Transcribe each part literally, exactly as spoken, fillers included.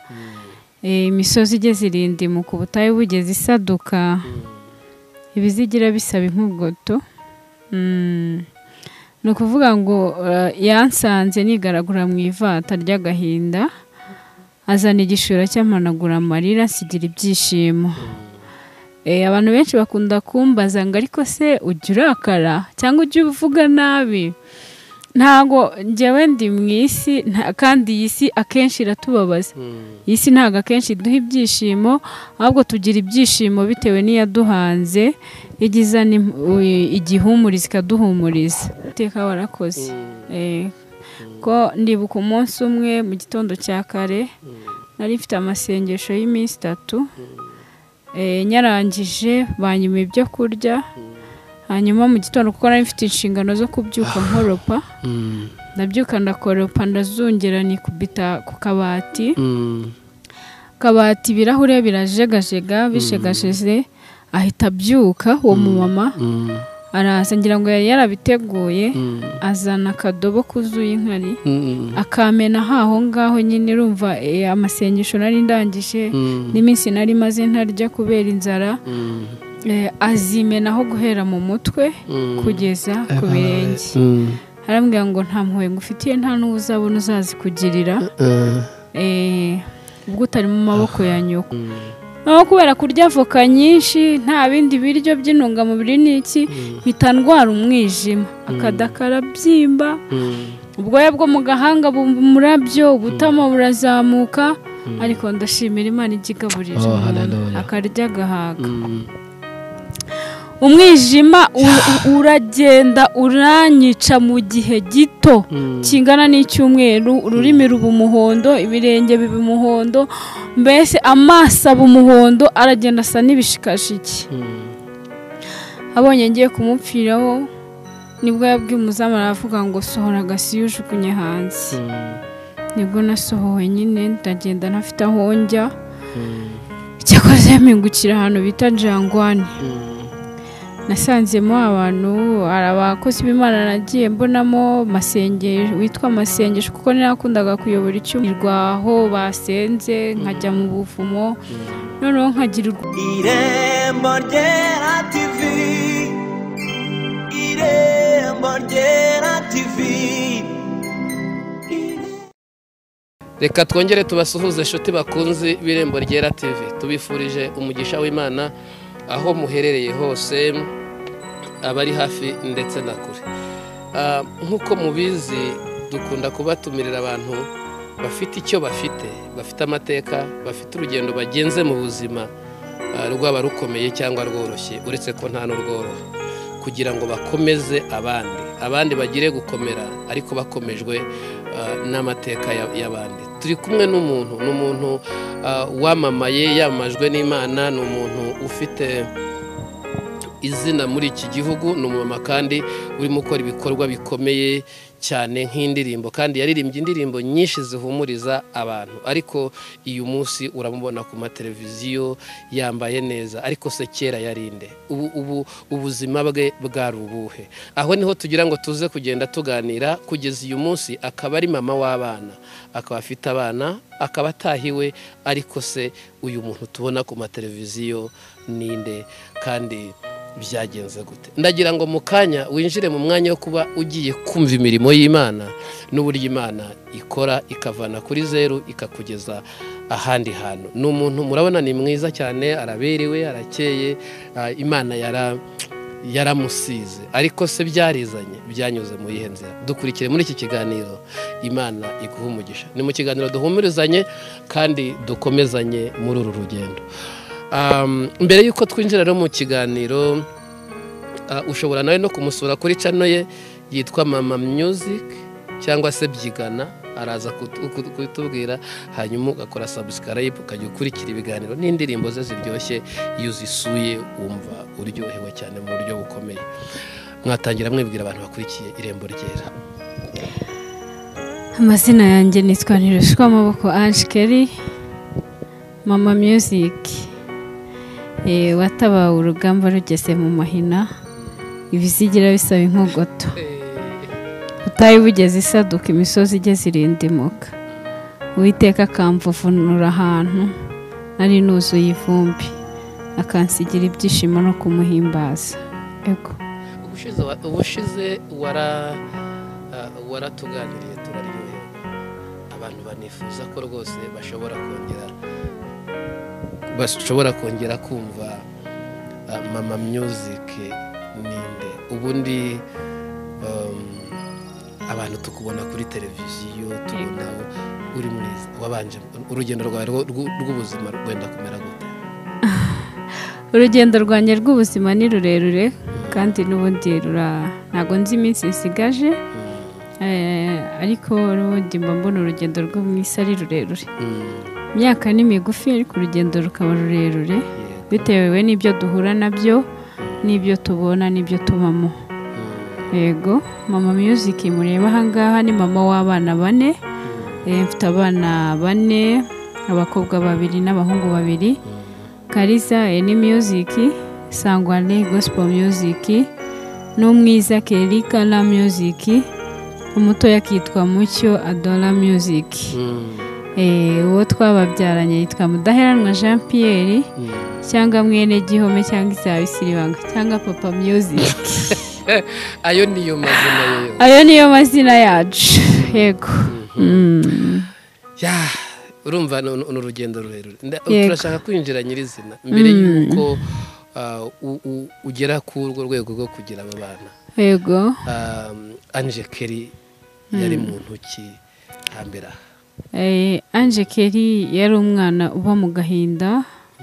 imisozi igeze irindimuka ubutayu bugeze isaduka ibizigira bisaba inkugoto ni ukuvuga ngo yansanze nigaragura mu ivata ry'agahinda azana igishura cy'amanagura amarira asigira ibyishimo. Abantu benshi bakunda kumbaza ngo ariko se ujya urakara cyangwa ujya uvuga nabi? Ntago njyewe ndi mu isi kandi iyi si akenshi iratubabaza. Iyi si ntago akenshi duha ibyishimo, ahubwo tugira ibyishimo bitewe n'iyaduhanze igiza igihumuriza ikaduhumuriza. Iteka warakoze. Ko ndibuka umunsi umwe mu gitondo cya kare nari mfite amasengesho y'iminsi itatu, nyarangije banyuma ibyo kurya, hanyuma mu gitondo kuko nari mfite inshingano zo kubyuka nkoropa, ndabyuka ndakoropa ndazungera nikubita ku kabati, kabati ibirahure birajegajega bishegasheze, ahita abyuka uwo mumama araza ngira ngo yari yarabiteguye, azana akadobo kuzuye inkari akamena haho ngaho nyine. Urumva amasengesho nari ndangije n'iminsi nari maze ntarya kubera inzara, azimenaho guhera mu mutwe kugeza ku birenge. Arambwira ngo nta mpuhwe ngufitiye, nta n'uzabona uzazikugirira ubwo utari mu maboko ya nyoko. Naho kubera kurya avoka nyinshi nta bindi biryo by'intungamubiri n'iki, mpita ndwara umwijima, akada karabyimba, ubwoya bwo mu gahanga bumva umurabyo, ubutama burazamuka, ariko ndashimira Imana igigaburira akarya gahaga. Umwijima uragenda uranyica mu gihe gito kingana n'icyumweru, ururimi ruba umuhondo, ibirenge biba umuhondo, mbese amaso aba umuhondo, aragenda asa n'ibishikashiki. Abonye ngiye kumupfiraho nibwo yabwiye umuzamu aravuga ngo sohora agasi yujugunye hanze. Nibwo nasohowe nyine ndagenda ntafite aho njya, cyakoze mpingukira ahantu bita Jangwani. Nasanzemo abantu arabakozi b'Imana nagiye mbonamo masengesho witwa masengesho kuko narakundaga kuyobora icyumweru aho basenze nkajya mu buvumo, noneho nkagira Irembo Ryera T V, Irembo Ryera T V. Reka twongere tubasuhuze inshuti bakunzi b'Irembo Ryera T V, tubifurije umugisha w'Imana aho muherereye hose, abari hafi ndetse na kure. Nk'uko mubizi dukunda kubatumirira abantu bafite icyo bafite, bafite amateka, bafite urugendo bagenze mu buzima, rwaba rukomeye cyangwa rworoshye, uretse ko nta n'urworoha, kugira ngo bakomeze abandi abandi bagire gukomera ariko bakomejwe n'amateka y'abandi. Turi kumwe n'umuntu n'umuntu wamamaye, yamajwe n'Imana, n'umuntu ufite izina muri iki gihugu, n'umumama kandi urimo gukora ibikorwa bikomeye cyane nk'indirimbo, kandi yaririmbye indirimbo nyinshi zihumuriza abantu. Ariko uyu munsi uramubona ku mateleviziyo yambaye neza, ariko se kera yarinde ubu ubu ubuzima bwe bwari ubuhe? Aho niho tugira ngo tuze kugenda tuganira kugeza uyu munsi. Akaba ari mama w'abana, akaba afite abana, akaba atahiwe, ariko se uyu muntu tubona ku mateleviziyo ninde kandi byagenze gute? Ndagira ngo mu kanya winjire mu mwanya wo kuba ugiye kumva imirimo y'Imana n'uburyo Imana ikora ikavana kuri zeru ikakugeza ahandi hantu. Ni umuntu murabona ni mwiza cyane, araberewe, arakeye, Imana yara yaramusize, ariko se byarizanye byanyuze mu yihe nzira? Dukurikire muri iki kiganiro, Imana iguha umugisha. Ni mu kiganiro duhumurizanye kandi dukomezanye muri uru rugendo. Mbere yuko twinjira mu kiganiro, ushobora nawe no kumusura kuri channel ye yitwa Mama Music cyangwa se Byigana, araza kutubwira, hanyuma ugakora subscribe ukajya ukurikira ibiganiro n'indirimbo ze ziryoshye. Iyo uzisuye wumva uryohewe cyane mu buryo bukomeye. Mwatangira mwibwira abantu bakurikiye Irembo Ryera. Amazina yanjye nitwa Ntirushwa Amaboko Ange Kelly, Mama Music. Eh wataba urugamba rugeze mu mahina, ibizigira bisaba inkogoto, utayi bugeze isaduka imisozi igeze irindimuka, Uwiteka akamvuvunura ahantu nari nuzuye ivumbi akansigira ibyishimo no kumuhimbaza. Ego ubushize ubushize wara waratuganiriye turaryohewe, abantu banifuza ko rwose bashobora kongera bashobora kongera kumva Mama Music ninde. Ubundi abantu tukubona kuri televiziyo, tubona uri mwiza, wabanje urugendo rwawe rw'ubuzima rwenda kumera gute? Urugendo rwanjye rw'ubuzima ni rurerure kandi n'ubundi ntago nzi iminsi isigaje, ariko n'ubundi mbona urugendo rwo mu isi ari rurerure. Imyaka ni migufi ariko urugendo rukaba rurerure bitewe n'ibyo duhura nabyo, n'ibyo tubona, n'ibyo tubamo. Yego, Mama Music mureba aha ngaha ni mama w'abana bane. Mfite abana bane, abakobwa babiri n'abahungu babiri. Kariza ni Music, Sangwane Gospel Music, n'umwiza Kelly Kala Music, umutoya kitwa Mucyo Adora Music. Eh, uwo twababyaranye yitwa Mudaheranwa Jean Pierre, cyangwa mwene Gihome cyangwa Isabisiribanga cyangwa Papa Music. Ayo niyo mazina yayo. Ayo niyo mazina yacu. Yego. Mm. Ya, urumva n'urugendo rurerure. Turashaka kwinjira nyirizina mbere yuko ugera ku urwo rwego rwo kugira aba bana. Yego. Ange Kelly yari muntu ki hambera? Eh, Ange Kelly yari umwana uba mu gahinda.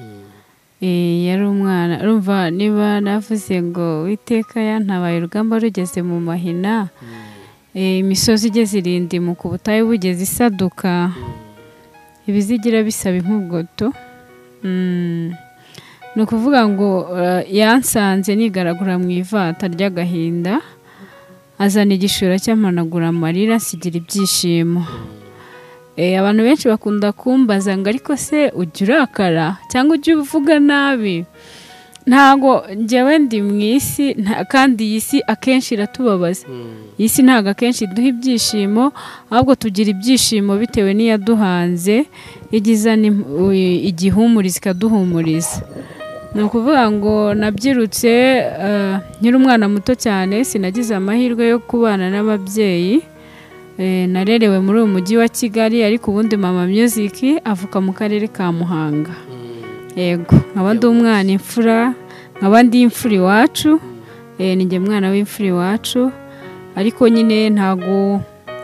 Eh, yari umwana urumva niba navuze ngo Uwiteka yantabaye urugamba rugeze mu mahina, eh, imisozi igeze irindi mu kubutayo bugeze isaduka, ibizigira bisaba inkugoto. Mm. No kuvuga ngo yansanze nigaragura mu ivata ry'agahinda, azana igishura cy'amanagura amarira sigira ibyishimo. Eh, abantu benshi bakunda kumbaza ngo ariko se ujya urakara cyangwa ujya uvuga nabi? Ntago njyewe ndi mu isi, kandi iyi si akenshi iratubabaza. Iyi si ntago akenshi duha ibyishimo, ahubwo tugira ibyishimo bitewe n'iyaduhanze, igiza igihumuriza ikaduhumuriza. Ni ukuvuga ngo nabyirutse nkiri umwana muto cyane, sinagize amahirwe yo kubana n'ababyeyi. Eh, narerewe muri uyu mujyi wa Kigali, ariko ubundi Mama Music avuka mu karere ka Muhanga. Yego, nkabandi umwana imfura, nkabandi imfura iwacu. Eh, ninjye mwana w'imfura iwacu, ariko nyine ntago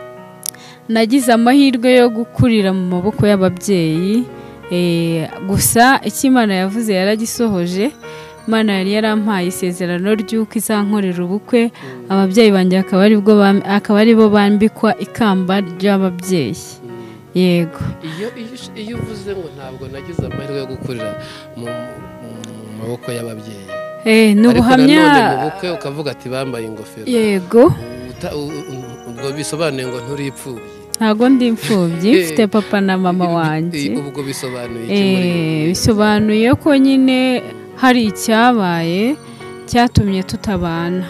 nagize amahirwe yo gukurira mu maboko y'ababyeyi. Eh, gusa ikimana yavuze yaragisohoje. Imana yari yarampaye isezerano ry'uko izankorera ubukwe, ababyeyi banjye akaba ari bwo akaba ari bo bambikwa ikamba ry'ababyeyi. Yego. Iyo iyo uvuze ngo ntabwo nagize amahirwe yo gukurira mu maboko y'ababyeyi. Eh, n'ubuhamya mu bukwe ukavuga ati bambaye ingofero. Yego. Ubwo bisobanuye ngo nturi ipfubyi. Ntago ndi imfubyi, mfite papa na mama wanjye. Ubwo bisobanuye iki muri? Eh, bisobanuye ko nyine hari icyabaye cyatumye tutabana.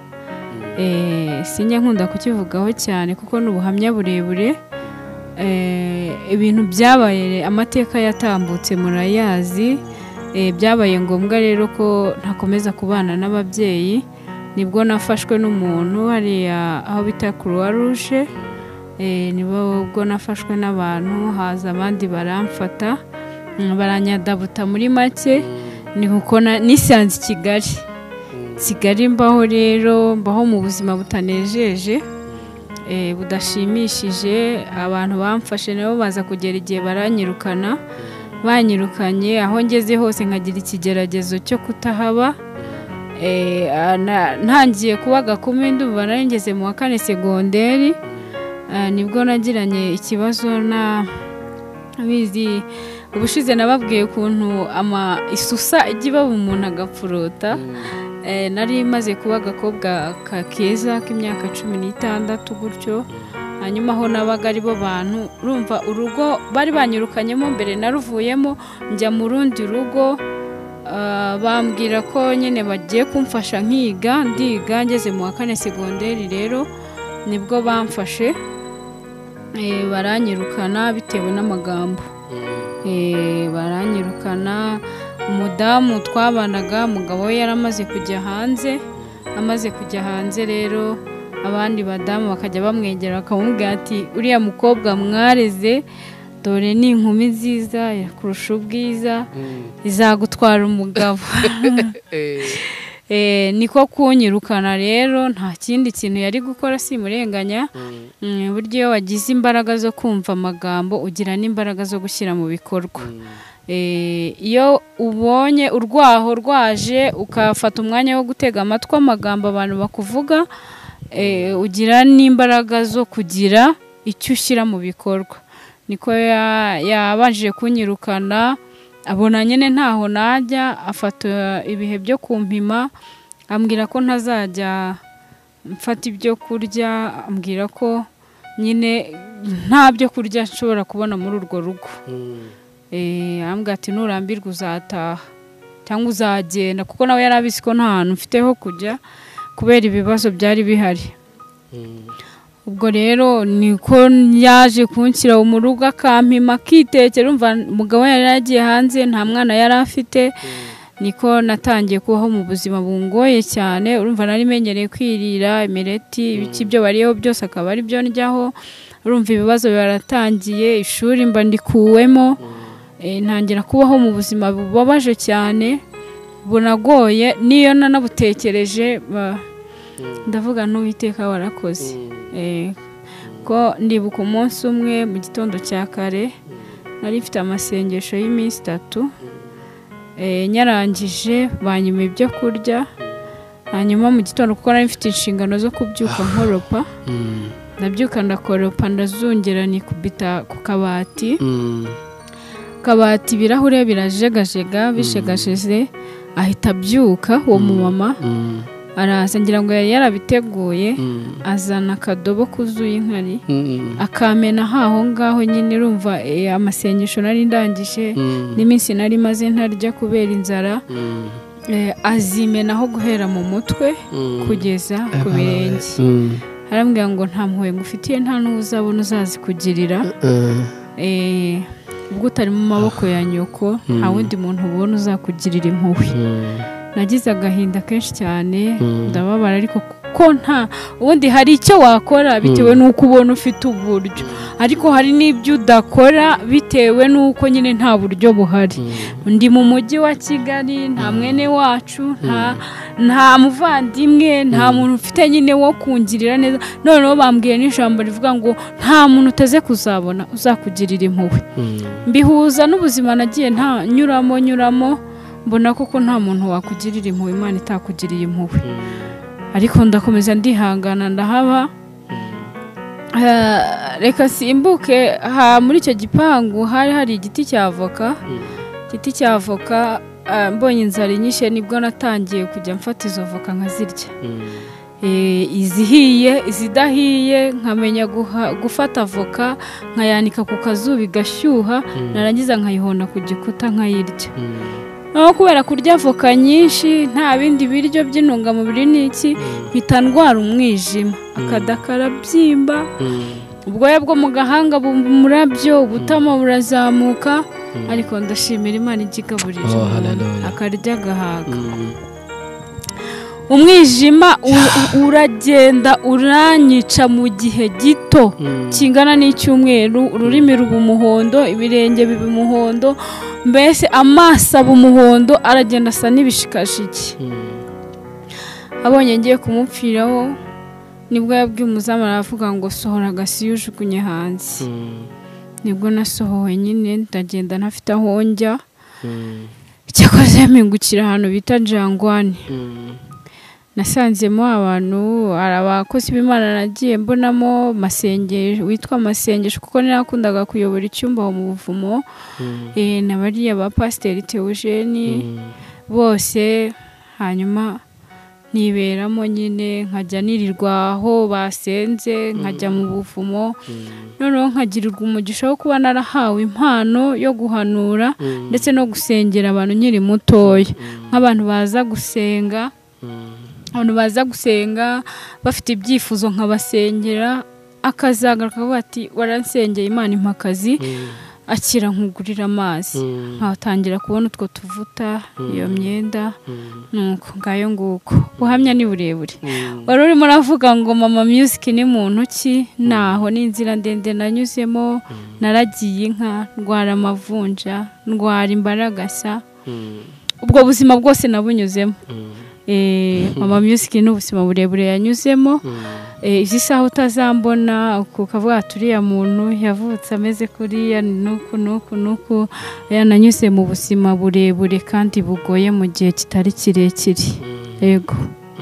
Eh, sinjya nkunda kukivugaho cyane kuko n'ubuhamya burebure. Eh, ibintu byabaye, amateka yatambutse murayazi. Eh, byabaye ngombwa rero ko ntakomeza kubana n'ababyeyi. Nibwo nafashwe n'umuntu hariya aho bita Croix Rouge. Eh, nibo ubwo nafashwe n'abantu, haza abandi baramfata, baranyadabuta muri make. Ni uko nisanze i Kigali. Kigali mbaho rero, mbaho mu buzima butanejeje, eh, budashimishije. Abantu bamfashe nabo baza kugera igihe baranyirukana. Banyirukanye aho ngeze hose nkagira ikigeragezo cyo kutahaba. Eh, ntangiye kuba gakumi ndumva nari ngeze mu wa kane segonderi. Uh, nibwo nagiranye ikibazo na bizi ubushize nababwiye ukuntu ama isusa igiba umuntu agapfurota. Eh, nari maze kuba agakobwa kakeza k'imyaka cumi n'itandatu gutyo. Hanyuma aho nabaga ari bo bantu, urumva urugo bari banyirukanyemo mbere naruvuyemo njya mu rundi rugo. Uh, bambwira ko nyine bagiye kumfasha nkiga, ndiga ngeze mu wa kane segonderi rero nibwo bamfashe. eh, baranyirukana bitewe n'amagambo. Eh, baranyirukana. Umudamu twabanaga umugabo we yaramaze kujya hanze, amaze kujya hanze rero abandi badamu bakajya bamwegera bakamubwira ati uriya mukobwa mwareze dore ni inkumi nziza kurusha ubwiza izagutwara umugabo. Eh, niko kunyirukana rero nta kindi kintu yari gukora simurenganya. Buryo iyo wagize imbaraga zo kumva amagambo ugira n'imbaraga zo gushyira mu bikorwa. Eh, iyo ubonye urwaho rwaje ukafata umwanya wo gutega amatwi amagambo abantu bakuvuga, eh, ugira n'imbaraga zo kugira icyo ushyira mu bikorwa. Niko yabanje kunyirukana, abona nyine ntaho najya, afata ibihe byo kumpima, ambwira ko ntazajya mfata ibyo kurya, ambwira ko nyine nta byo kurya nshobora kubona muri urwo rugo. Eh, ambwira ati nurambirwa uzataha cyangwa uzagenda, kuko nawe yari abizi ko nta hantu mfite ho kujya kubera ibibazo byari bihari. Ubwo rero niko yaje kunshyira mu rugo akampima akitekera, umva umugabo yari yagiye hanze nta mwana yari afite. Niko natangiye kubaho mu buzima bungoye cyane, urumva nari menyereye kwirira imireti ibiki byo bariho byose akaba ari byo ndyaho. Urumva ibibazo baratangiye, ishuri mba ndikuwemo. E, ntangira kubaho mu buzima bubabaje cyane bunagoye, niyo nanabutekereje ndavuga n'Uwiteka warakoze. Eh, ko ndibuka umunsi umwe mu gitondo cya kare nari mfite amasengesho y'iminsi itatu, eh, nyarangije banyuma ibyo kurya, hanyuma mu gitondo kuko nari mfite inshingano zo kubyuka nkoropa, ndabyuka ndakoropa ndazungera nikubita ku kabati. Kabati ibirahure birajegajega bishegasheze, ahita abyuka uwo mumama araza, ngira ngo yari yarabiteguye, azana akadobo kuzuye inkari akamena haho ngaho nyine. Urumva eh, amasengesho nari ndangije n'iminsi nari maze ntarya kubera inzara, eh, azimenaho guhera mu mutwe kugeza ku birenge. Arambwira ngo nta mpuhwe ngufitiye, nta n'uzabona uzazikugirira. Eh, ubwo utari mu maboko ya nyoko nta wundi muntu ubona uzakugirira impuhwe. Nagize agahinda kenshi cyane, ndababara, ariko kuko nta ubundi hari icyo wakora bitewe n'uko ubona ufite uburyo, ariko hari n'ibyo udakora bitewe n'uko nyine nta buryo buhari. Ndi mu mujyi wa Kigali, nta mwene wacu, nta nta muvandimwe, nta muntu ufite nyine wo kungirira neza. Noneho bambwiye n'ijambo rivuga ngo nta muntu uteze kuzabona uzakugirira impuhwe. Mbihuza n'ubuzima nagiye nta nyuramo nyuramo, mbona koko nta muntu wakugirira impuhwe Imana itakugiriye impuhwe. Ariko ndakomeza ndihangana ndahaba. Reka simbuke, ha muri icyo gipangu hari hari igiti cya avoka. Igiti cya avoka, mbonye inzara inyishe nibwo natangiye kujya mfata izo avoka nkazirya. Eh, izihiye izidahiye nkamenya gufata avoka nkayanika ku kazuba igashyuha, narangiza nkayihonda ku gikuta nkayirya. No kubera kurya avoka nyinshi nta bindi biryo by'intungamubiri n'iki, mpita ndwara umwijima, akadakara byimba, ubwoya bwo mu gahanga bumurabyo, ubutama burazamuka. Ariko ndashimira Imana igigaburije akarya gahaga. Umwijima uragenda uranyica mu gihe gito kingana n'icyumweru. Ururimi ruba umuhondo, ibirenge biba umuhondo, mbese amaso aba umuhondo, aragenda asa n'ibishikashiki. Abonye ngiye kumupfiraho nibwo yabwiye umuzamu aravuga ngo sohora agasi ujugunye hanze. Nibwo nasohowe nyine ndagenda ntafite aho njya. Cyakoze mpingukira ahantu bita Jangwani. Nasanzemo abantu, arabakozi b'Imana nagiye mbonamo masengesho, witwa masengesho, kuko narakundaga kuyobora icyumba mu buvumo. Eh, nabariya ba Pasteur Theogene bose, hanyuma niberamo nyine nkajya nirirwa aho basenze, nkajya mu buvumo. Noneho nkagirirwa umugisha wo kuba narahawe impano yo guhanura ndetse no gusengera abantu nkiri mutoya. Nk'abantu baza gusenga, abantu baza gusenga bafite ibyifuzo nkabasengera, akazagaruka akavuga ati waransengeye Imana impa akazi akira nkugurira amazi nkatangira kubona utwo tuvuta iyo myenda nuko ngayo nguko buhamya ni burebure wari urimo uravuga ngo mama music ni muntu ki naho ni inzira ndende nanyuzemo naragiye inka ndwara amavunja ndwara imbaragasa ubwo buzima bwose nabunyuzemo eh mama music ni ubuzima burebure yanyuzemo eh izi saho utazambona ukavuga turiya muntu yavutse ameze kuriya nuko nuko nuko yananyuze mu buzima burebure kandi bugoye mu gihe kitari kirekire yego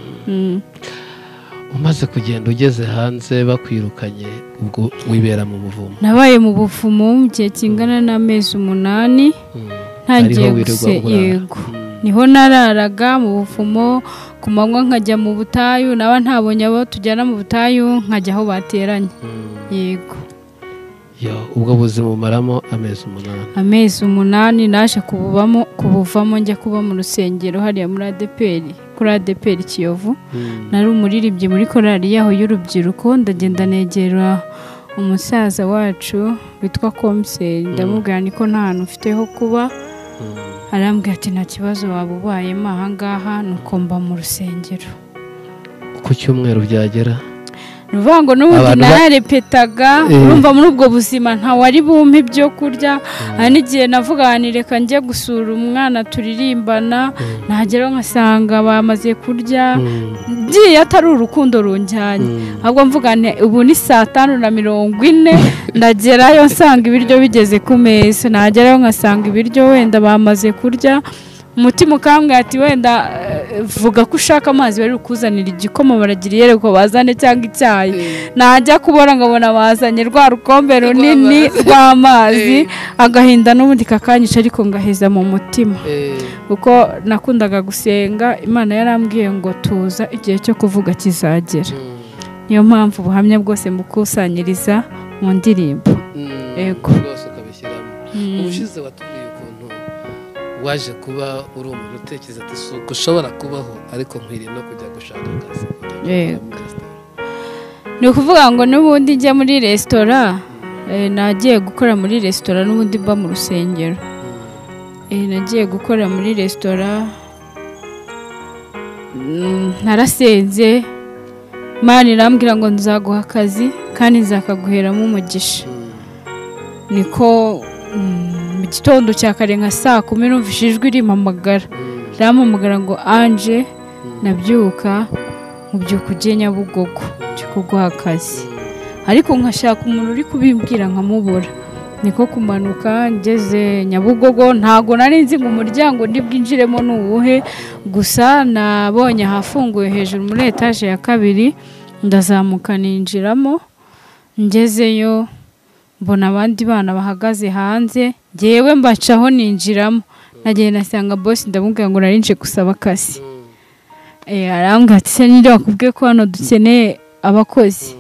umaze kugenda ugeze hanze bakwirukanye ubwo wibera mu buvumo nabaye mu buvumo mu gihe kingana n'amezi umunani ntagiye guse yego niho nararaga mu buvumo ku manywa nkajya mu butayu naba ntabonye abo tujyana mu butayu nkajya aho bateranye yego yo ubwo buzima umaramo amezi umunani amezi umunani naje kubuvamo kubuvamo njya kuba mu rusengero hariya muri A D P R kuri A D P R Kiyovu nari umuririmbyi muri korali yaho y'urubyiruko ndagenda negera umusaza wacu witwa Komiseri ndamubwira niko nta hantu ufiteho kuba arambwira ati nta kibazo waba ubayemo aha ngaha nuko mba mu rusengero ku cyumweru byagera nuvango n'ubundi nararepetaga urumva muri ubwo buzima nta wari bumpe ibyo kurya hari igihe navuga reka njye gusura umwana turirimbana nagera nkasanga bamaze kurya ngiye atari urukundo runjyanye ahubwo mvuga ubu ni saa tanu na mirongo ine ndagerayo nsanga ibiryo bigeze ku meza nagerayo nkasanga ibiryo wenda bamaze kurya umutima ukambwira ati wenda vuga ko ushaka amazi bari kuzanira igikoma baragiriye reko bazane cyangwa icyayi najya kubora ngabona bazanye rwa rukombe runini rw'amazi agahinda n'ubundi kakanyisha ariko ngaheza mu mutima kuko nakundaga gusenga Imana yarambwiye ngo tuza igihe cyo kuvuga kizagera niyo mpamvu ubuhamya bwose mukusanyiriza mu ndirimbo yego rwose ukabishyiramo ubushize watubwiye ukuntu waje kuba uri umuntu utekereza ati suko ushobora kubaho ariko nkwiriye no kujya gushaka akazi ni ukuvuga ngo n'ubundi njya muri resitora nagiye gukora muri resitora n'ubundi mba mu rusengero nagiye gukora muri resitora narasenze Imana irambwira ngo nzaguha akazi kandi nzakaguheramo umugisha niko mu gitondo cya kare nka saa kumi numvise ijwi rimpamagara rimpamagara ngo Anje nabyuka mubyuka ujye Nyabugogo cyo kuguha akazi ariko nkashaka umuntu uri kubimbwira nkamubura niko kumanuka ngeze Nyabugogo ntago nari nzi ngo umuryango ndi bwinjiremo n'uwuhe gusa nabonye hafunguye hejuru muri etage ya kabiri ndazamuka ninjiramo ngezeyo mbona abandi bana bahagaze hanze ngewe mbacaho ninjiramo nagiye nasanga boss ndamubwira ngo narinje gusaba akazi eh arambwira ati se ninde wakubwiye ko hano dukeneye abakozi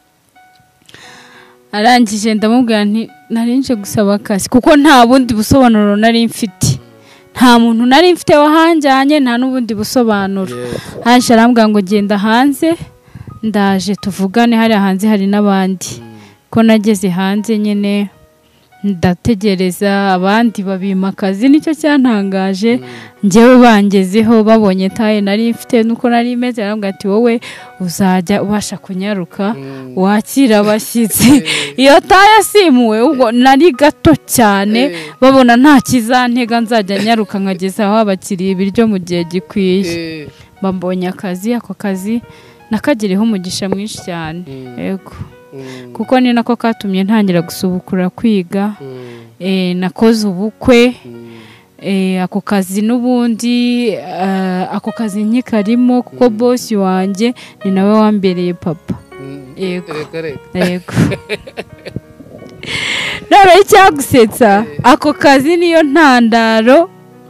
arangije ndamubwira nti narinje gusaba akazi kuko nta bundi busobanuro nari mfite nta muntu nari mfite wahanjanye nta n'ubundi busobanuro haje arambwira ngo genda hanze ndaje tuvugane hari hanze hari n'abandi ko nageze hanze nyene ndategereza abandi babima akazi nicyo cyantangaje ngewe bangezeho babonye taye nari mfite nuko nari imeze arambwira ati wowe uzajya ubasha kunyaruka wakira abashyitsi iyo taye simuwe ubwo nari gato cyane babona nta kizantega nzajya nyaruka nkageza aho abakiriye ibiryo mu gihe gikwiye mbambonye akazi ako kazi nakagireho umugisha mwinshi cyane yego kuko ni nako katumye ntangira gusubukura kwiga eh nakoze ubukwe eh ako kazi n'ubundi ako kazi nkikarimo kuko boss wanjye ni nawe wambereye papa yego yego nawe cyagusetsa ako kazi niyo ntandaro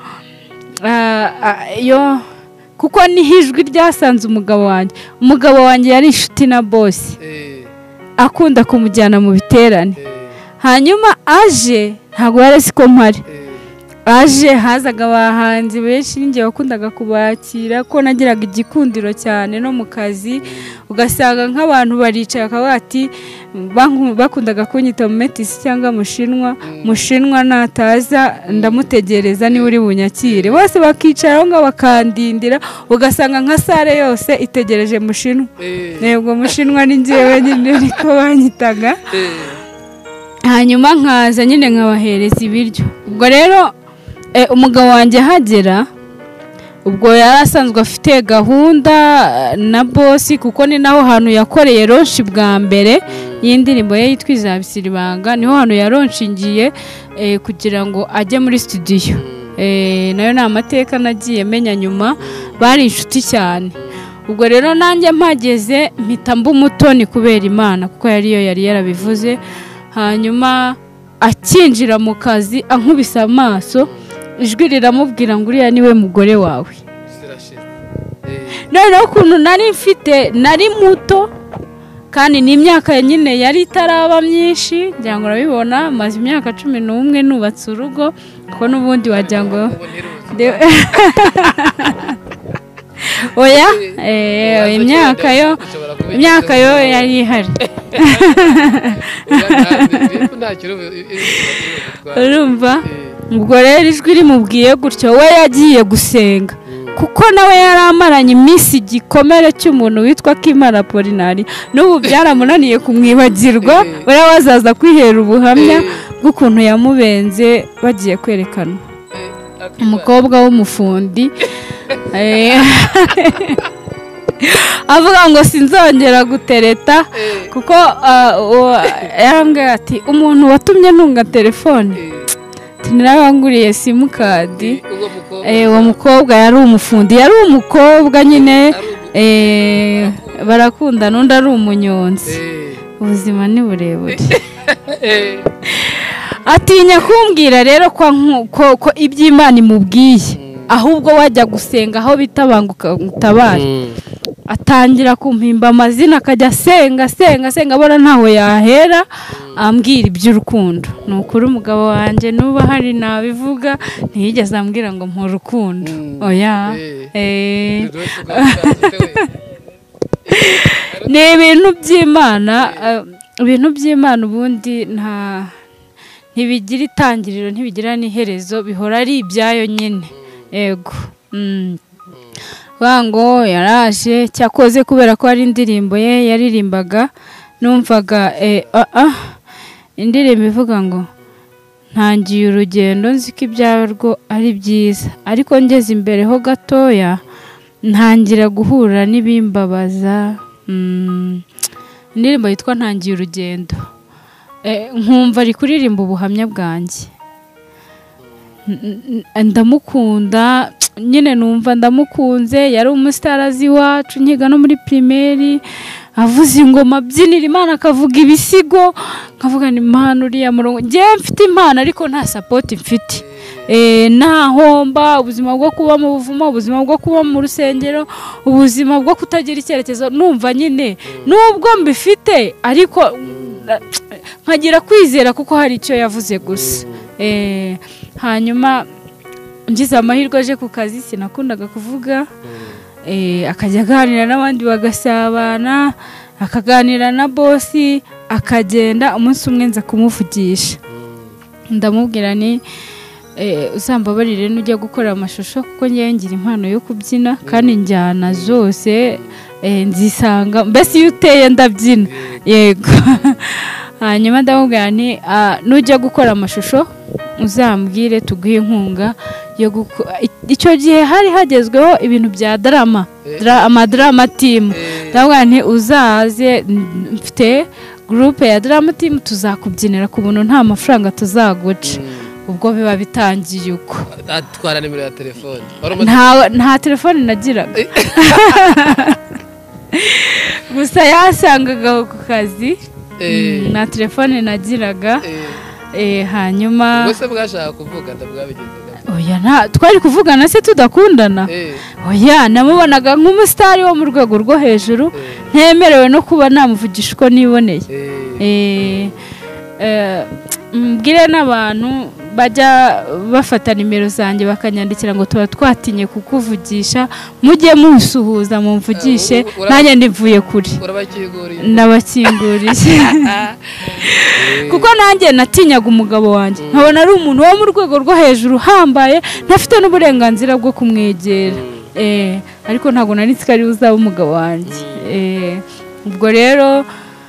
yo kuko ni hijwi ryasanze umugabo wanjye umugabo wanjye yari inshuti na boss akunda kumujyana mu biterane hanyuma aje ntago yarasi ko mpari aje hazaga abahanzi benshi ninjye wakundaga kubakira ko nagiraga igikundiro cyane no mu kazi ugasanga nk'abantu baricaye akavuga ati bakundaga kunyita Metisi cyangwa Mushinwa Mushinwa nataza ndamutegereza ni uri bunyakire bose bakicara ngo bakandindira ugasanga nka sare yose itegereje Mushinwa yego Mushinwa ni njyewe nyine ariko banyitaga hanyuma nkaza nyine nkabahereza ibiryo ubwo rero umugabo wanjye hagera ubwo yarasanzwe afite gahunda na bosi kuko ni naho hantu yakoreye ronshi bwa mbere y'indirimbo ye yitwa Izabisira ibanga niho hantu yaronshingiye kugira ngo ajye muri studio nayo ni amateka nagiye menya nyuma bari inshuti cyane ubwo rero nanjye mpageze mpita mba umutoni kubera Imana kuko yariyo yari yarabivuze hanyuma akinjira mu kazi ankubise amaso ijwi riramubwira ngo uriya niwe mugore wawe noneho ukuntu nari mfite nari muto kandi ni imyaka nyine yari itaraba myinshi ngira ngo urabibona maze imyaka cumi n'umwe nubatse urugo kuko n'ubundi wagira ngo oya imyaka yo imyaka yo yari ihari urumva ubwo rero ijwi rimubwiye gutyo we yagiye gusenga kuko nawe yari amaranye iminsi igikomere cy'umuntu witwa Kimara Polinari n'ubu byaramunaniye kumwibagirwa buriya bazaza kwihera ubuhamya bw'ukuntu yamubenze bagiye kwerekana umukobwa w'umufundi avuga ngo sinzongera gutereta kuko yarambwiye ati umuntu watumye ntunga telefone ntirabanguriye simukadi uwo mukobwa yari umufundi yari umukobwa nyine barakunda n'undi ari umunyonzi ubuzima ni burebure atinya kumbwira rero ko iby'Imana imubwiye ahubwo wajya gusenga aho bitabanguka utabare atangira kumpimba amazina akajya asenga asenga asenga abona ntaho yahera ambwira iby'urukundo ni ukuri umugabo wanjye nuba hari nabivuga ntiyigeze ambwira ngo mpa urukundo oya ni ibintu by'Imana ibintu by'Imana ubundi nta ntibigira itangiriro ntibigira n'iherezo bihora ari ibyayo nyine yego bango yaraje cyakoze kubera ko ari indirimbo ye yaririmbaga numvaga indirimbo ivuga ngo ntangiye urugendo nzi ko ibyarwo ari byiza ariko ngeze imbere ho gatoya ntangira guhura n'ibimbabaza indirimbo yitwa ntangiye urugendo nkumva ari kuririmba ubuhamya bwanjye ndamukunda nyine numva ndamukunze yari umusitarazi wacu nkiga no muri primaire avuze ingoma byinira Imana akavuga ibisigo nkavuga ni Imana uriya murongo ngiye mfite Imana ariko nta support mfite eh nta homba ubuzima bwo kuba mu buvumo ubuzima bwo kuba mu rusengero ubuzima bwo kutagira icyerekezo numva nyine nubwo mbifite ariko nkagira kwizera kuko hari icyo yavuze gusa eh hanyuma ngize amahirwe aje ku kazi sinakundaga kuvuga eh akajya aganira n'abandi bagasabana akaganira na bosi akagenda umunsi umwe nza kumuvugisha ndamubwira ni eh uzambabarire n'ujya gukora amashusho kuko ngiye ngira impano yo kubyina kandi njyana zose eh nzisanga mbese iyo uteye ndabyina yego hanyuma ndamubwira ni n'ujya gukora amashusho uzambwire tuguhe inkunga yo icyo gihe hari hagezweho ibintu bya drama ama drama team ndabona nti uzaze mfite groupe ya drama team tuzakubyinira ku buntu nta mafaranga tuzaguca ubwo biba bitangiye uko atwara nimero ya telefone nta nta telefone nagiraga gusa yasangaga ku kazi na telefone nagiraga eh hanyuma bose bwashaka kuvuga ndabwabigeze oya nta twari kuvugana se tudakundana oya namubonaga nk'umusitari wo mu rwego rwo hejuru ntemerewe no kuba namuvugisha uko niboneye eh mbwire n'abantu bajya bafata nimero zanjye bakanyandikira ngo tuba twatinye kukuvugisha mujye musuhuza mumvugishe nanjye ndivuye kuri nabakinguriye kuko nanjye natinyaga umugabo wanjye nkabona ari umuntu wo mu rwego rwo hejuru hambaye ntafite n'uburenganzira bwo kumwegera eh ariko ntago nari nzi ko ari uzaba umugabo wanjye eh ubwo rero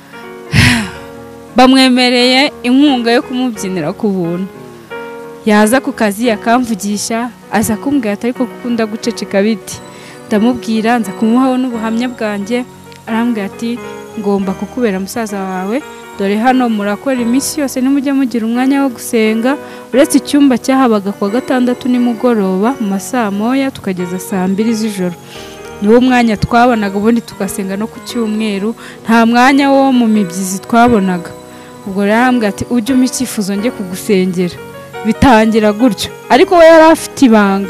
bamwemereye inkunga yo kumubyinira ku buntu yaza ku kazi akamvugisha aza kumbwira ati ariko kukunda guceceka biti ndamubwira nza kumuhaho n'ubuhamya bwanjye arambwira ati ngomba kukubera musaza wawe dore hano murakora iminsi yose nimujye mugira umwanya wo gusenga uretse icyumba cyahabaga kwa gatandatu nimugoroba mu masaa moya tukageza saa mbiri z'ijoro niwo mwanya twabonaga ubundi tugasenga no ku cyumweru nta mwanya wo mu mibyizi twabonaga ubwo arambwira ati ujye umpa icyifuzo njye kugusengera bitangira gutyo ariko we yari afite ibanga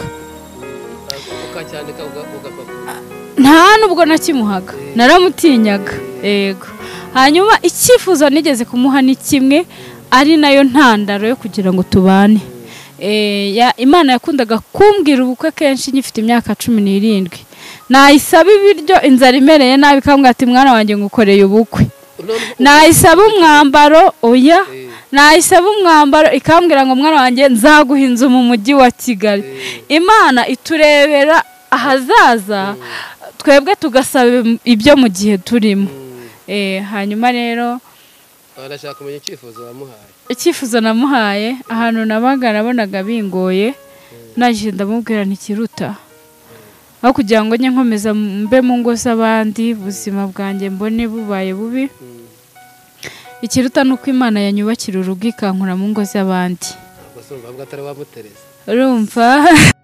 nta nubwo nakimuhaga naramutinyaga yego hanyuma icyifuzo nigeze kumuha ni kimwe ari nayo ntandaro yo kugira ngo tubane Imana yakundaga kumbwira ubukwe kenshi nyifite imyaka cumi n'irindwi nayisaba ibiryo inzara imereye nabi kambwira ati mwana wanjye ngukoreye ubukwe nayisaba umwambaro oya nayisaba umwambaro ikambwira ngo mwana wanjye nzaguha inzu mu mujyi wa Kigali Imana iturebera ahazaza twebwe tugasaba ibyo mu gihe turimo eh hanyuma rero barashaka kumenya icyifuzo wamuhaye icyifuzo namuhaye ahantu nabaga nabonaga bingoye naje ndamubwira ntikiruta aho kugira ngo nye nkomeza mbe mu ngo z'abandi ubuzima bwanjye mbone bubaye bubi ikiruta nuko Imana yanyubakira urugo ikankura mu ngo z'abandi ubwo atari wamutereza urumva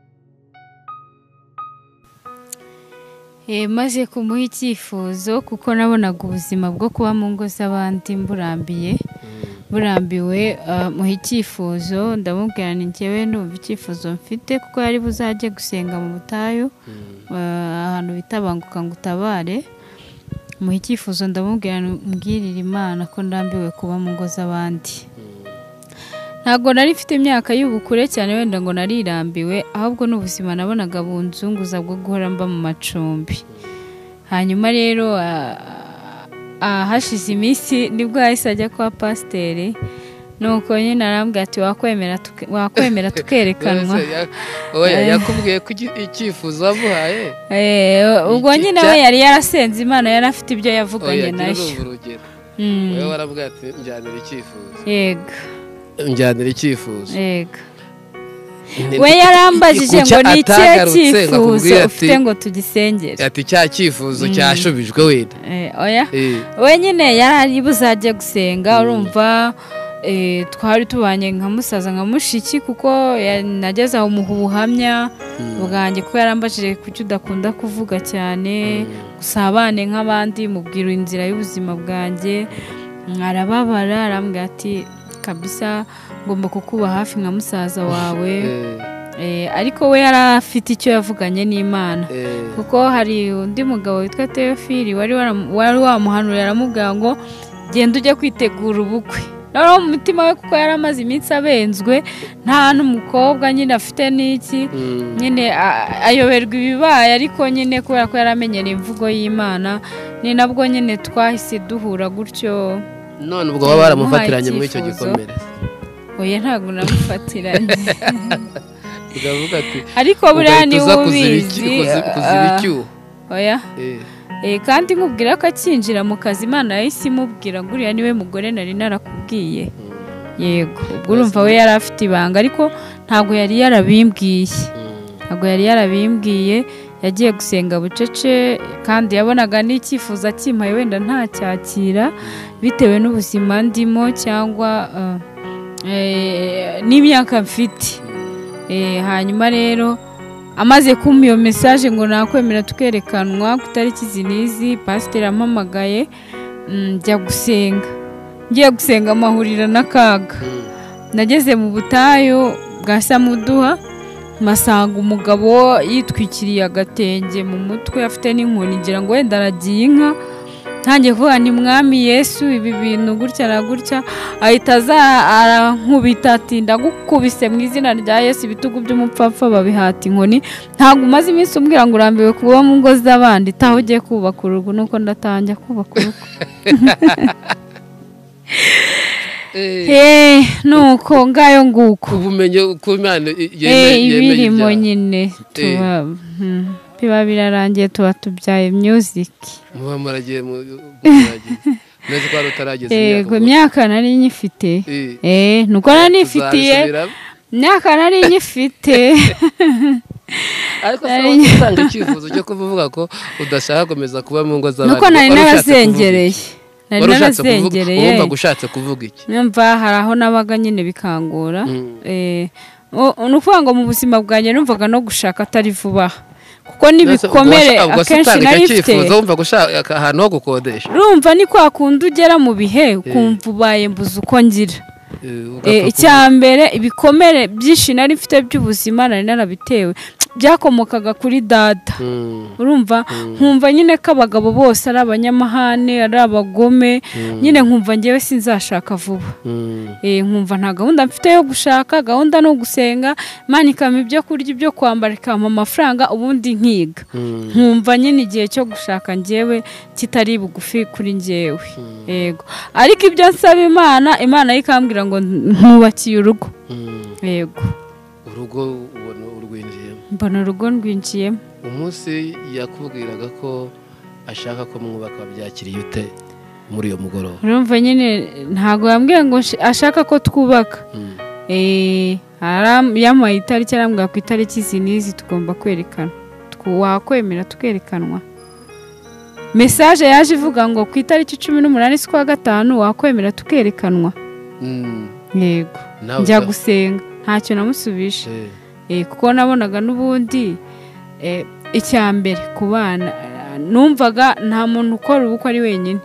eh maze kumuha icyifuzo kuko nabonaga ubuzima bwo kuba mu ngo z'abandi mburambiye burambiwe mu icyifuzo ndamubwira ni njyewe ndumva icyifuzo mfite kuko yari buzajye gusenga mu butayu ahantu bitabanguka ngo utabare mu icyifuzo ndamubwira mbwirira Imana ko ndambiwe kuba mu ngo z'abandi ntago nari mfite imyaka y'ubukure cyane wenda ngo narirambiwe ahubwo n'ubuzima nabonaga bunzunguza bwo guhora mba mu macumbi hanyuma rero hashize iminsi nibwo yahise ajya kwa pasiteri nuko nyine arambwira ati wakwemera wakwemera tukerekanwa oya yakubwiye ko icyifuzo wamuhaye ubwo nyine we yari yarasenze Imana yari afite ibyo yavuganye nayo wowe warabwira ati njyanira icyifuzo yego njyanira icyifuzo yego we yarambajije ngo ni ikihe cyifuzo ufite ngo tugisengere ati cya cyifuzo cyashubijwe wenda oya we nyine yari buzajye gusenga urumva twari tubanye nka musaza nka mushiki kuko nageze aho umuha ubuhamya bwanjye ko yarambajije kuki udakunda kuvuga cyane gusabane nk'abandi mubwira inzira y'ubuzima bwanjye arababara arambwira ati kabisa ngomba kukuba hafi nka musaza wawe ariko we yari afite icyo yavuganye n'Imana kuko hari undi mugabo witwa Theophile wari wari wamuhanuriye aramubwira ngo genda ujye kwitegura ubukwe rero mu mutima we kuko yari amaze iminsi abenzwe nta n'umukobwa nyine afite n'iki nyine ayoberwa ibibaye ariko nyine kubera ko yaramenyereye imvugo y'Imana ni nabwo nyine twahise duhura gutyo none ubwo baba baramufatiranye muri icyo gikomere oya ntabwo namufatiranye ugavuga ati ariko buriya ni ubizi kuziba icyuho oya eh kandi nkubwira ko akinjira mu kazi Imana yahise imubwira ngo uriya niwe mugore nari narakubwiye yego ubwo urumva we yari afite ibanga ariko ntabwo yari yarabimbwiye ntabwo yari yarabimbwiye yagiye gusenga bucece kandi yabonaga n'icyifuzo akimpaye wenda nta cyakira bitewe n'ubuzima ndimo cyangwa n'imyaka mfite hanyuma rero amaze kumpa iyo message ngo nakwemera tukerekanwa ku tariki zinizi pasiteri ampamagaye njya gusenga ngiye gusenga amahurira n'akaga nageze mu butayu bwa Samuduha masanga umugabo yitwikiriye agatenge mu mutwe afite n'inkoni ngira ngo wenda aragiye inka ntangiye kuvuga ni mwami Yesu ibi bintu gutya na gutya, ahita aza arankubita ati ndagukubise mu izina rya Yesu, ibitugu by'umupfapfa babihata inkoni. Ntabwo umaze iminsi umbwira ngo urambiwe kuba mu ngo z'abandi, taho ugiye kubaka urugo. Nuko ndatangira kubaka urugo. Eh, nuko ngayo nguko ubumenye ku Imana ibirimo nyine tuba biba birarangiye, tuba tubyaye music. muba muragiye neza ko utarageze yego imyaka nari nyifite. Eh nuko nari nifitiye imyaka nari nyifite. ariko usanga icyifuzo cyo kuvuga ko udashaka komeza kuba mu ngo z'abandi. Nuko nari narazengereye nari narazengereye wumva gushatse kuvuga iki? Numva hari aho nabaga nyine bikangura. Eh nukuvuga ngo mu buzima bwanjye numvaga no gushaka atari vuba, kuko nibikomere akenshi narifite. Wumva gushaka ahantu ho gukodesha, urumva ni kwa kundi ugera mu bihe ukumva ubaye mbuze uko ngira. Icyambere ibikomere byinshi nari mfite by'ubuzima nari narabitewe, byakomokaga kuri data. Urumva nkumva nyine ko abagabo bose ari abanyamahane, ari abagome, nyine nkumva ngewe sinzashaka vuba. Eh nkumva nta gahunda mfite yo gushaka, gahunda no gusenga, Imana ikampa ibyo kurya ibyo kwambara ikampa amafaranga, ubundi nkiga. Nkumva nyine igihe cyo gushaka ngewe kitari bugufi kuri ngewe. Yego ariko ibyo nsaba Imana, Imana ikambwira ngo ntubakiye urugo. Yego urugo ubona urwinjiyemo. Mbona urugo rwinjiyemo. Umunsi yakubwiraga ko ashaka ko mwubaka byakiriye ute muri iyo mugoroba? Urumva nyine ntago yambwiye ngo ashaka ko twubaka. Eh haram yamaye itariki, arambwira ku itariki zinizi tugomba kwerekana, twakwemera tukerekanwa. Message yaje ivuga ngo ku itariki cumi n'umunani z'ukwa gatanu wakwemera tukerekanwa. Yego njya gusenga ntacyo namusubisha. Eh kuko nabonaga n'ubundi eh icyambere ku bana numvaga nta muntu ukora ubukwe ari wenyine.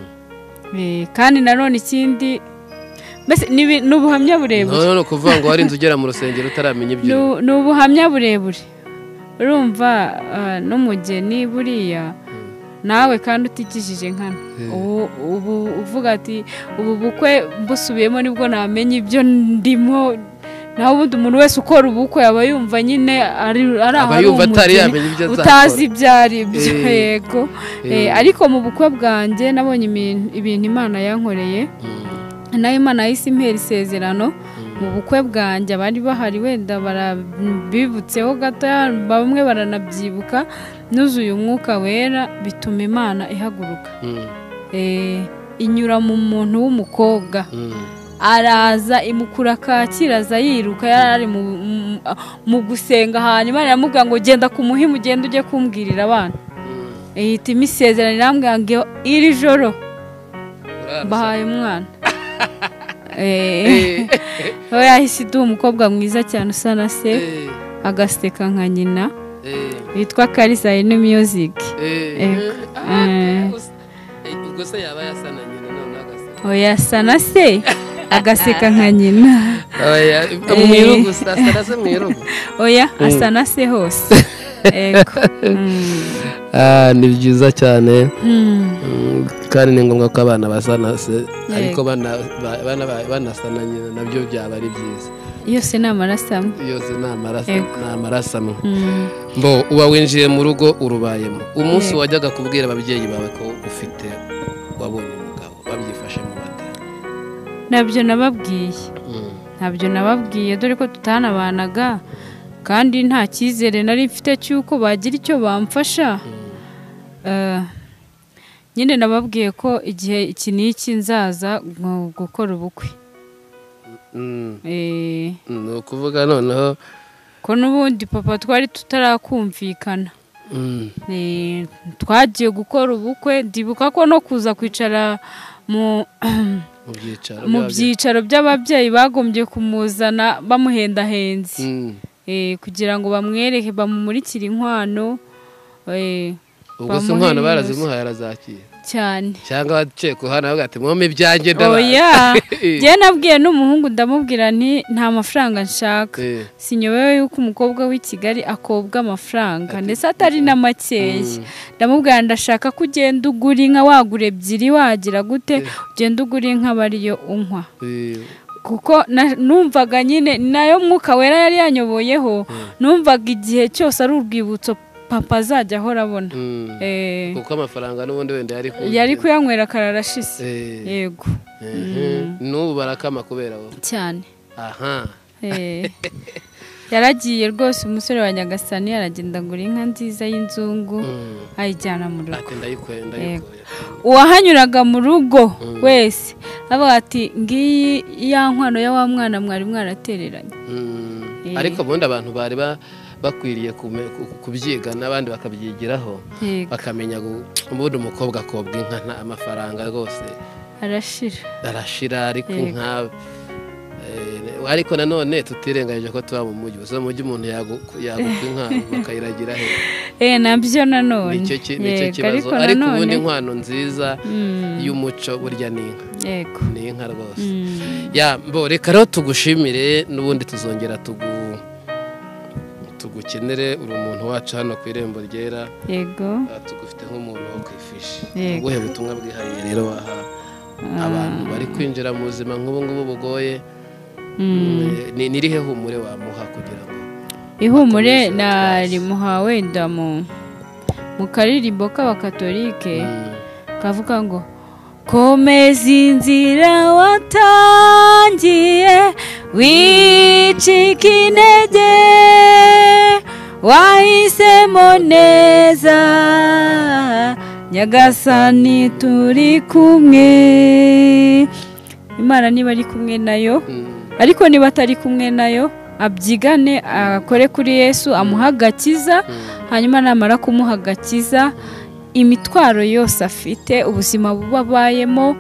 Eh kandi nanone ikindi mbese n'ubuhamya burebure. No no kuvuga ngo hari inzu ugera mu rusengero utaramenya ibyo. N'ubuhamya burebure. Urumva n'umugeni buriya nawe kandi utikishije nkana. Ubu uvuga ati ubu bukwe mbusubiyemo nibwo namenye ibyo ndimo. Naho ubundi umuntu wese ukora ubukwe aba yumva nyine ari aho utazi ibyari byo. Yego ariko mu bukwe bwanjye nabonye ibintu Imana yankoreye, nayo Imana yahise impera isezerano. Mu bukwe bwanjye abari bahari wenda barabibutseho gato, bamwe baranabyibuka, nuzuye umwuka wera bituma Imana ihaguruka. Eh inyura mu muntu w'umukobwa, araza imukura kakiraza yiruka, yarari mu gusenga ahantu Imana iramubwira ngo genda ku muhimu, ugenda ujye kumbwirira abana. Ihita imisezerano irambwira ngo iri joro bahaye umwana. Eh we yahise iduha umukobwa mwiza cyane usa na se, agaseka nka nyina, yitwa Kalisa ino music. Ubwo se yaba yasa na nyina none agaseka? Oya asa na se agaseka nka nyina. Oya mwirugu asa se mwirugu. Oya asa na se hose. Ego. Ah ni byiza cyane. Kandi ni ngombwa ko abana basana se, ariko bana bana banasana nyina nabyo byaba ari byiza. Yose ni amarasamwe. Yose ni amarasamwe, ni amarasamwe. Mbo uba winjiye mu rugo urubayemo. Umunsi wajyaga kubwira ababyeyi bawe ko ufite wabonye umugabo, babyifashe mu bata? Nabyo nababwiye. Nabyo nababwiye dore ko tutanabanaga, kandi nta cyizere nari mfite cyuko bagira icyo bamfasha. Eh nyine nababwiye ko igihe iki n'iki nzaza gukora ubukwe. Eh no kuvuga noneho ko nubundi papa twari tutarakumvikana. Eh twagiye gukora ubukwe, ndibuka ko no kuza kwicara mu mu byicaro by'ababyeyi bagombye kumuzana bamuhenda henzi. Eh kugira ngo bamwereke bamumurikire inkwano. Eh ubwo se inkwano barazimuhaye arazakira. cyane cyangwa waciye ku hano avuga ati mwome ibyanjye ndabaza oya njye nabwiye n'umuhungu ndamubwira nti nta mafaranga nshaka sinyobewe yuko umukobwa w'i Kigali akobwa amafaranga ndetse atari na makeya ndamubwira ndashaka ko ugenda ugura inka wagura ebyiri wagira gute ugenda ugura inka bariyo unkwa kuko numvaga nyine nayo mwuka wera yari yanyoboyeho numvaga igihe cyose ari urwibutso papa azajya ahora abona kuko amafaranga n'ubundi wenda yari kuyanywera kararashise yego n'ubu barakama kubera wowe cyane aha yaragiye rwose umusore wa Nyagasani aragenda ngura inka nziza y'inzungu ayijyana mu rugo uwahanyuraga mu rugo wese avuga ati ngiyi ya nkwano ya wa mwana mwari mwaratereranye ariko ubundi abantu bari bakwiriye kubyiga n'abandi bakabyigiraho bakamenya ubundi umukobwa akobwa inka amafaranga rwose arashira arashira ariko inka ariko nanone tutirengagije ko tuba mu mujyi uza mu mujyi umuntu yagukwa inka bakayiragira he eh nabyo nanone nicyo kibazo ariko ubundi inkwano nziza y'umuco burya n'inka yego ni inka rwose ya mbo reka rero tugushimire n'ubundi tuzongera tugu tugukenere uri umuntu wacu hano ku irembo ryera yego tugufite nk'umuntu wo kwifishi ubuhe butumwa bwihariye rero waha abantu bari kwinjira mu buzima nk'ubu ngubu bugoye ni nirihe humure wamuha kugira ngo ihumure narimuha wenda mu mu karirimbo k'abakatolike kavuga ngo komeza inzira watangiye wicika intege wahisemo neza Nyagasani turi kumwe Imana niba ari kumwe nayo ariko niba atari kumwe nayo abyigane akore kuri Yesu amuhagakiza hanyuma namara kumuhagakiza imitwaro yose afite ubuzima bubabayemo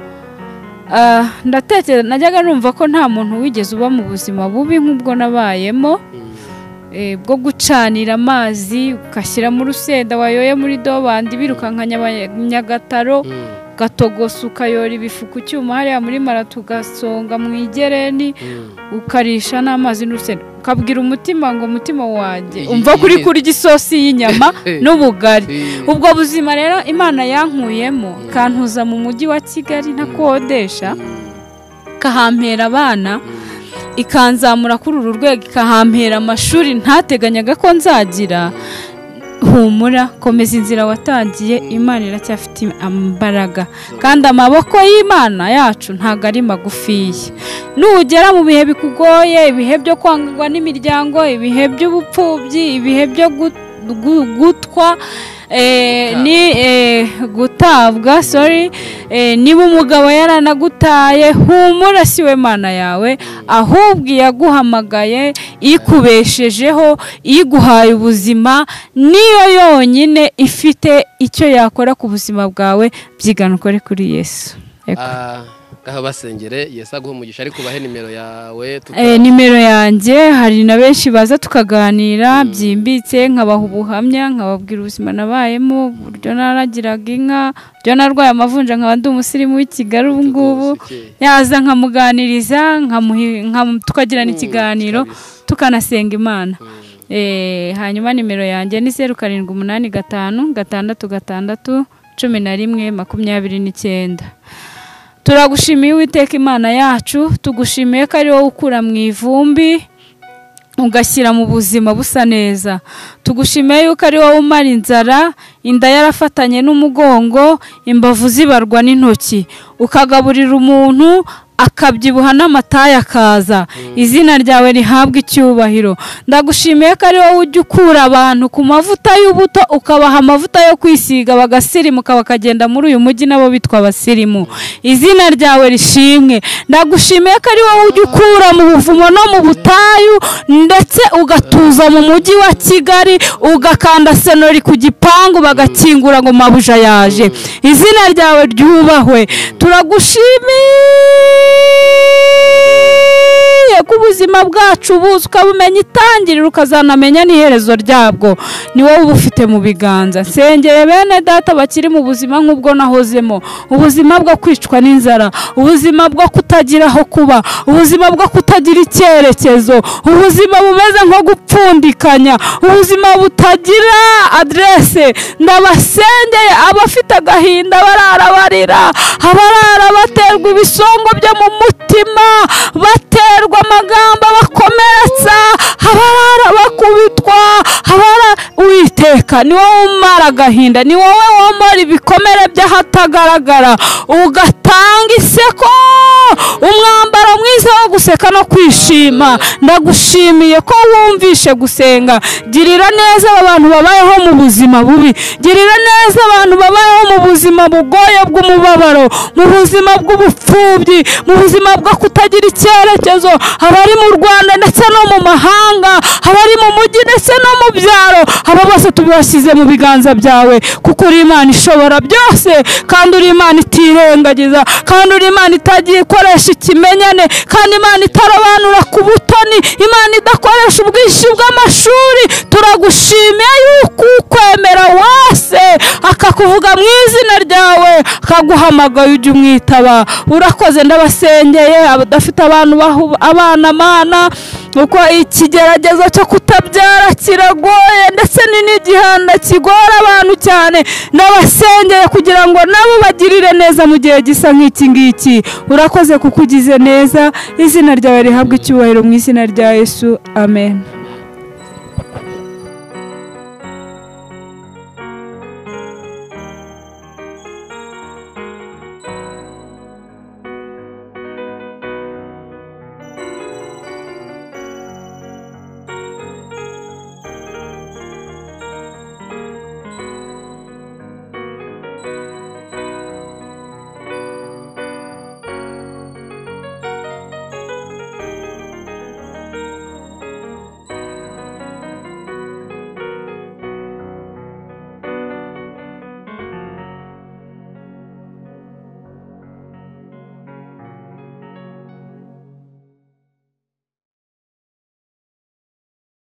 ndatekereza najyaga numva ko nta muntu wigeze uba mu buzima bubi nk'ubwo nabayemo bwo gucanira amazi ukashyira mu rusenda wayoye muri dobandi birukankanya Nyagataro gatogosa ukayora ibifu ku cyuma hariya muri marato ugasonga mu igereni ukarisha n'amazi n'urusenda ukabwira umutima ngo umutima wanjye umva kuri kurya isosi y'inyama n'ubugari ubwo buzima rero Imana yankuyemo kantuza mu mujyi wa Kigali ntakodesha kahampera abana ikanzamura kuri uru rwego ikahampera amashuri ntateganyaga ko nzagira humura komeza inzira watangiye Imana iracyafite imbaraga kandi amaboko y'Imana yacu ntago ari magufiya nugera mu bihe bikugoye ibihe byo kwangwa n'imiryango ibihe by'ubupfubyi ibihe byo gutwa ni gutabwa sorry niba umugabo yaranagutaye humura siwe Mana yawe ahubwo yaguhamagaye ikubeshejeho iguhaye ubuzima niyo yonyine ifite icyo yakora ku buzima bwawe byigana ukore kuri Yesu ngaho basengere Yesu aguha umugisha ariko ubahe nimero yawe nimero yanjye hari na benshi baza tukaganira byimbitse nkabaha ubuhamya nkababwira ubuzima nabayemo buryo naragiraga inka buryo narwaye amavunja nkaba ndi umusirimu w'i Kigali ubu ngubu yaza nkamuganiriza tukagirana ikiganiro tukanasenga Imana hanyuma nimero yanjye ni zeru karindwi umunani gatanu gatandatu gatandatu cumi na rimwe makumyabiri n'icyenda turagushimiye Uwiteka Imana yacu tugushimiye ko ari wowe ukura mu ivumbi ugashyira mu buzima busa neza tugushimiye yuko ari wowe umara inzara inda yarafatanye n'umugongo imbavu zibarwa n'intoki ukagaburira umuntu akabyibuha n'amataye akaza izina ryawe rihabwa icyubahiro ndagushimiye ko ari wowe ujya ukura abantu ku mavuta y'ubuto ukabaha amavuta yo kwisiga bagasirimuka bakagenda muri uyu mujyi nabo bitwa abasirimu izina ryawe rishimwe ndagushimiye ko ari wowe ujya ukura mu buvumo no mu butayu ndetse ugatuza mu mujyi wa Kigali ugakanda senori ku gipangu bagakingura ngo mabuja yaje izina ryawe ryubahwe turagushimiye ko ubuzima bwacu buzi ukabumenya itangiriro ukazanamenya n'iherezo ryabwo, ni wowe uba ufite mu biganza. Nsengeye bene data bakiri mu buzima nk'ubwo nahozemo, ubuzima bwo kwicwa n'inzara, ubuzima bwo kutagira aho kuba, ubuzima bwo kutagira icyerekezo, ubuzima bumeze nko gupfundikanya, ubuzima butagira adrese. Ndabasengeye abafite agahinda barara barira, abarara baterwa ibisongo byo mu mutima, baterwa amagambo bakomeretsa, abarara bakubitwa, abara Uwiteka ni wowe umara agahinda, ni wowe womora ibikomere by'ahatagaragara, ugatanga iseko, umwambaro mwiza wo guseka no kwishima. Ndagushimiye ko wumvishe gusenga. Girira neza abantu babayeho mu buzima bubi, girira neza abantu babayeho mu buzima bugoye bw'umubabaro, mu buzima bw'ubupfubyi, mu buzima bwo kutagira icyerekezo, abari mu Rwanda ndetse no mu mahanga, abari mu mujyi ndetse no mu byaro, aba bose tubibashyize mu biganza byawe, kuko uri Imana ishobora byose, kandi uri Imana itirengagiza, kandi uri Imana itagiye ikoresha ikimenyane, kandi Imana itarobanura ku butoni, Imana idakoresha ubwinshi bw'amashuri. Turagushimiye yuko ukwemera wese akakuvuga mu izina ryawe, akaguhamagaye ujye umwitaba. Urakoze. Ndabasengeye abadafite abantu abana Mana, uko ikigeragezo cyo kutabyara kiragoye ndetse ni n'igihanda kigora abantu cyane. Ndabasengeye kugira ngo nabo bagirire neza mu gihe gisa nk'iki ngiki. Urakoze kuko ugize neza. Izina ryawe rihabwe icyubahiro mu izina rya Yesu. Amen.